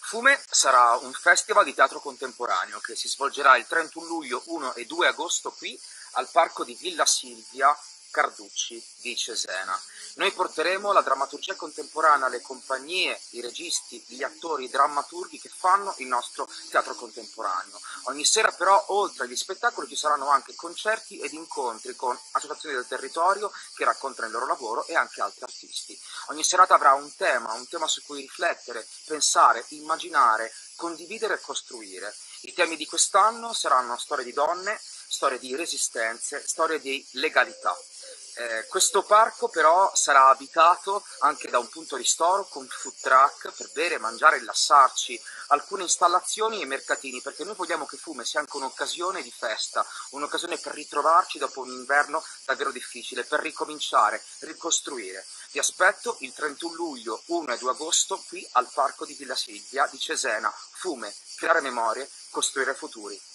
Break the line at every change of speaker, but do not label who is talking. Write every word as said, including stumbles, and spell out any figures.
Fume sarà un festival di teatro contemporaneo che si svolgerà il trentuno luglio, primo e due agosto qui al parco di Villa Silvia Carducci di Cesena. Noi porteremo la drammaturgia contemporanea alle compagnie, i registi, gli attori, i drammaturghi che fanno il nostro teatro contemporaneo. Ogni sera però, oltre agli spettacoli, ci saranno anche concerti ed incontri con associazioni del territorio che raccontano il loro lavoro e anche altri artisti. Ogni serata avrà un tema, un tema su cui riflettere, pensare, immaginare, condividere e costruire. I temi di quest'anno saranno storie di donne, storie di resistenze, storie di legalità. Eh, questo parco però sarà abitato anche da un punto ristoro con food truck per bere, mangiare, rilassarci, alcune installazioni e mercatini, perché noi vogliamo che Fume sia anche un'occasione di festa, un'occasione per ritrovarci dopo un inverno davvero difficile, per ricominciare, ricostruire. Vi aspetto il trentuno luglio, primo e due agosto qui al parco di Villa Silvia di Cesena. Fume, creare memorie, costruire futuri.